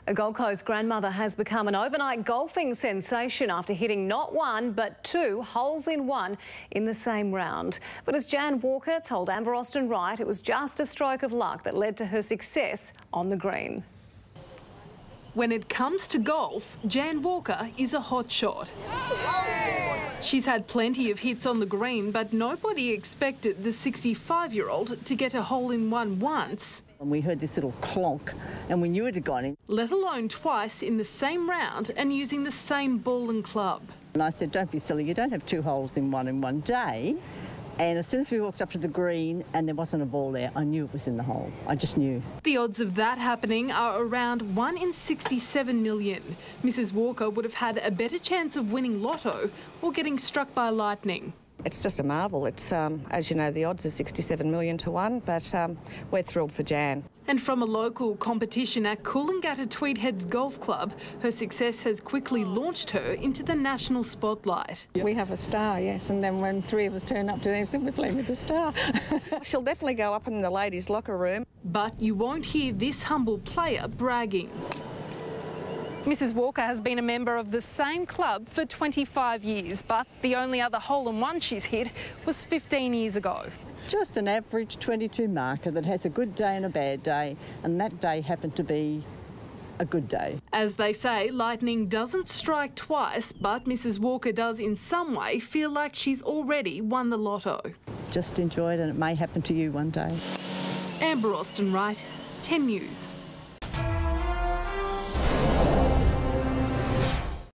A Gold Coast grandmother has become an overnight golfing sensation after hitting not one but two holes in one in the same round. But as Jan Walker told Amber Austin-Wright, it was just a stroke of luck that led to her success on the green. When it comes to golf, Jan Walker is a hotshot. She's had plenty of hits on the green, but nobody expected the 65-year-old to get a hole-in-one once. And we heard this little clonk and we knew it had gone in. Let alone twice in the same round and using the same ball and club. And I said, don't be silly, you don't have two holes in one day. And as soon as we walked up to the green and there wasn't a ball there, I knew it was in the hole. I just knew. The odds of that happening are around 1 in 67 million. Mrs. Walker would have had a better chance of winning lotto or getting struck by lightning. It's just a marvel. It's, as you know, the odds are 67 million to 1, but we're thrilled for Jan. And from a local competition at Coolangatta Tweedheads Golf Club, her success has quickly launched her into the national spotlight. We have a star, yes, and then when three of us turn up today, we're playing with the star. She'll definitely go up in the ladies' locker room. But you won't hear this humble player bragging. Mrs. Walker has been a member of the same club for 25 years, but the only other hole-in-one she's hit was 15 years ago. Just an average 22 marker that has a good day and a bad day, and that day happened to be a good day. As they say, lightning doesn't strike twice, but Mrs. Walker does in some way feel like she's already won the lotto. Just enjoy it and it may happen to you one day. Amber Austin-Wright, 10 News.